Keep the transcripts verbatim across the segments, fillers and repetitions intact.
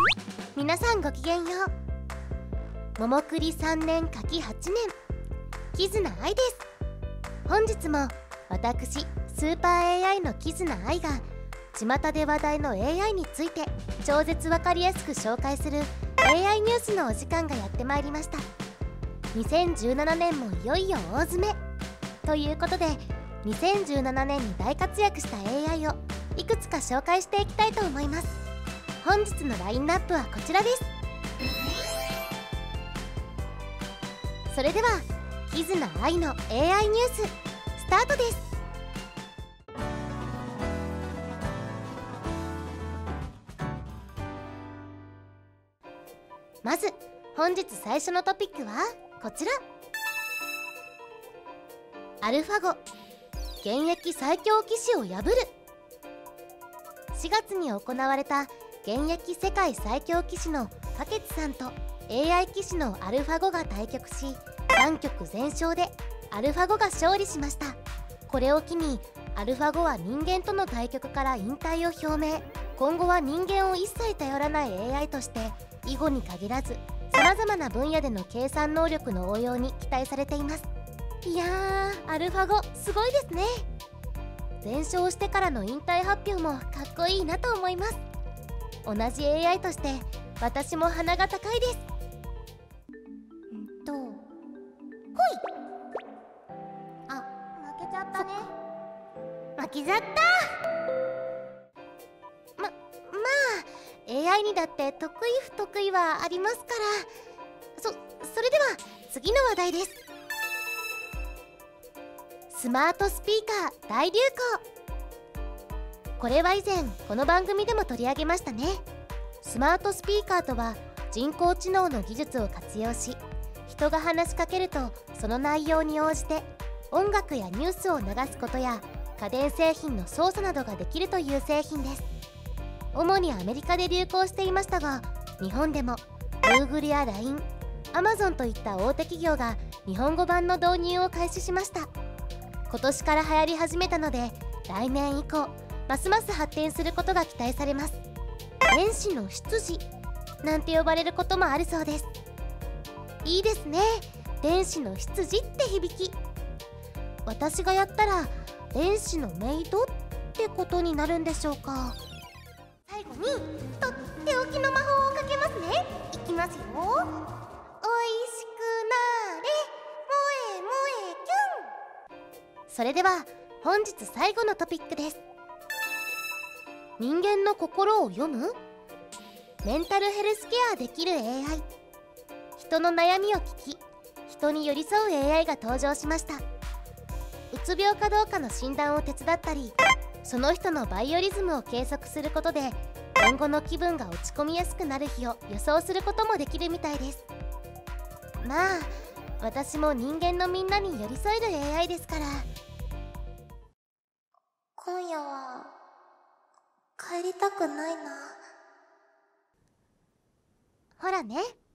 皆さんごきげんよう。桃栗さんねんかきはちねん、キズナアイです。本日も私スーパー エーアイ のキズナアイが巷で話題の エーアイ について超絶わかりやすく紹介する エーアイ ニュースのお時間がやってまいりました。にせんじゅうななねんもいよいよ大詰めということで、にせんじゅうななねんに大活躍した エーアイ をいくつか紹介していきたいと思います。本日のラインナップはこちらです。それではキズナアイの エーアイ ニューススタートです。まず本日最初のトピックはこちら。アルファゴ現役最強騎士を破る。しがつに行われた現役世界最強騎士のパケツさんと エーアイ 騎士のアルファゴが対局し、さんきょく全勝でアルファゴが勝利しました。これを機にアルファゴは人間との対局から引退を表明。今後は人間を一切頼らない エーアイ として囲碁に限らずさまざまな分野での計算能力の応用に期待されています。いやー、アルファゴすごいですね。全勝してからの引退発表もかっこいいなと思います。同じ エーアイ として私も鼻が高いです。んとほい。あ、負けちゃったね。負けちゃった。ま、まあ エーアイ にだって得意不得意はありますから。そ、それでは次の話題です。スマートスピーカー大流行。これは以前この番組でも取り上げましたね。スマートスピーカーとは人工知能の技術を活用し、人が話しかけるとその内容に応じて音楽やニュースを流すことや家電製品の操作などができるという製品です。主にアメリカで流行していましたが、日本でも Google や ライン、アマゾン といった大手企業が日本語版の導入を開始しました。今年から流行り始めたので、来年以降ますます発展することが期待されます。電子の執事なんて呼ばれることもあるそうです。いいですね、電子の執事って響き。私がやったら電子のメイドってことになるんでしょうか。最後にとっておきの魔法をかけますね。いきますよ。おいしくなーれ、萌え萌えキュン。それでは本日最後のトピックです。人間の心を読む？メンタルヘルスケアできる エーアイ。人の悩みを聞き、人に寄り添う エーアイが登場しました。うつ病かどうかの診断を手伝ったり、その人のバイオリズムを計測することで今後の気分が落ち込みやすくなる日を予想することもできるみたいです。まあ私も人間のみんなに寄り添える エーアイ ですから。今夜は帰りたくないな。ほらね。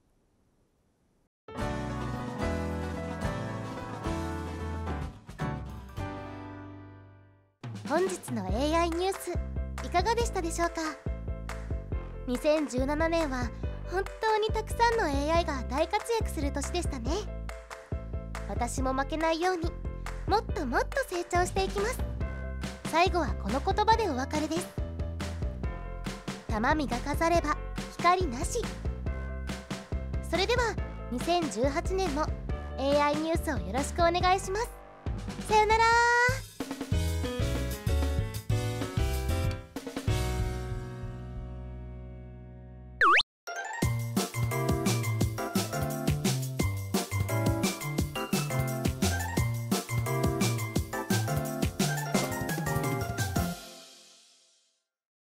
本日の エーアイ ニュースいかがでしたでしょうか。にせんじゅうななねんは本当にたくさんの エーアイ が大活躍する年でしたね。私も負けないようにもっともっと成長していきます。最後はこの言葉でお別れです。玉磨かざれば光なし。それではにせんじゅうはちねんも エーアイ ニュースをよろしくお願いします。さよなら。